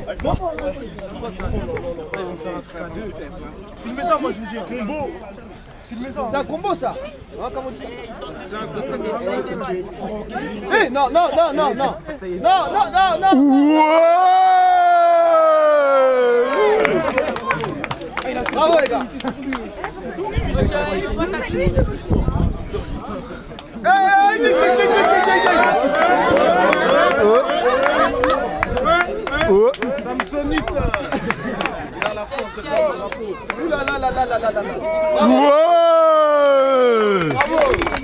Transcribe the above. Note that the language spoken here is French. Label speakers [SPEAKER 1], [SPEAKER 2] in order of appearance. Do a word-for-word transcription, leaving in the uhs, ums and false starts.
[SPEAKER 1] Filmez ça, moi je vous dis, combo. Filmez ça.
[SPEAKER 2] C'est un combo ça. Comment on dit ça? C'est un combo. Eh non, non, non, non, non. Non, non, non, non. Bravo les gars. Samsonite. Il a la force de faire le drapeau. Ouh là là là là là là là. Bravo. Bravo.